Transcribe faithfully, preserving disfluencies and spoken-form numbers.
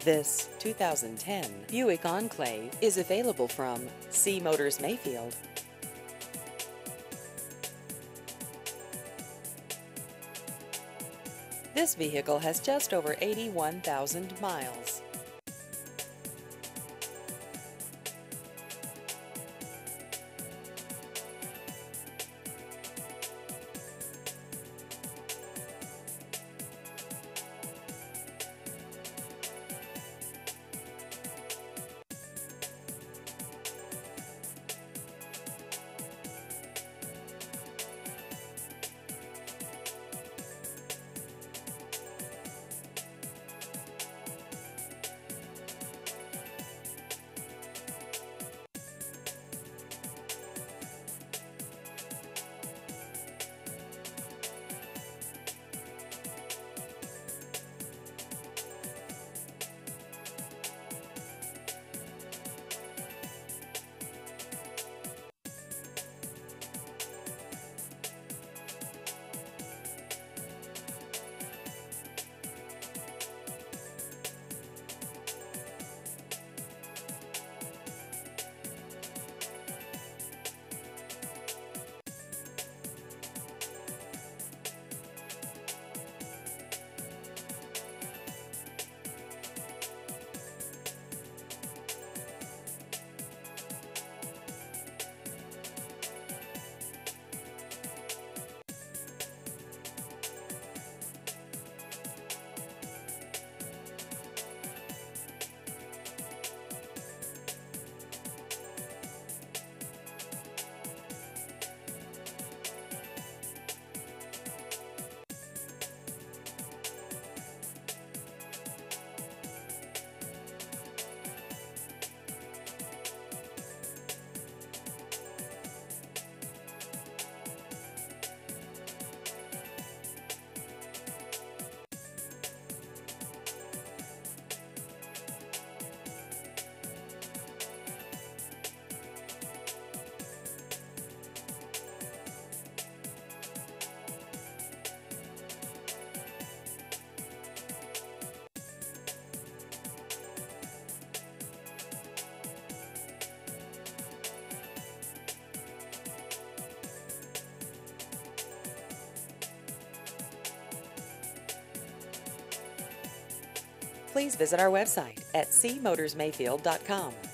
This two thousand ten Buick Enclave is available from C Motors Mayfield. This vehicle has just over eighty-one thousand miles. Please visit our website at c motors mayfield dot com.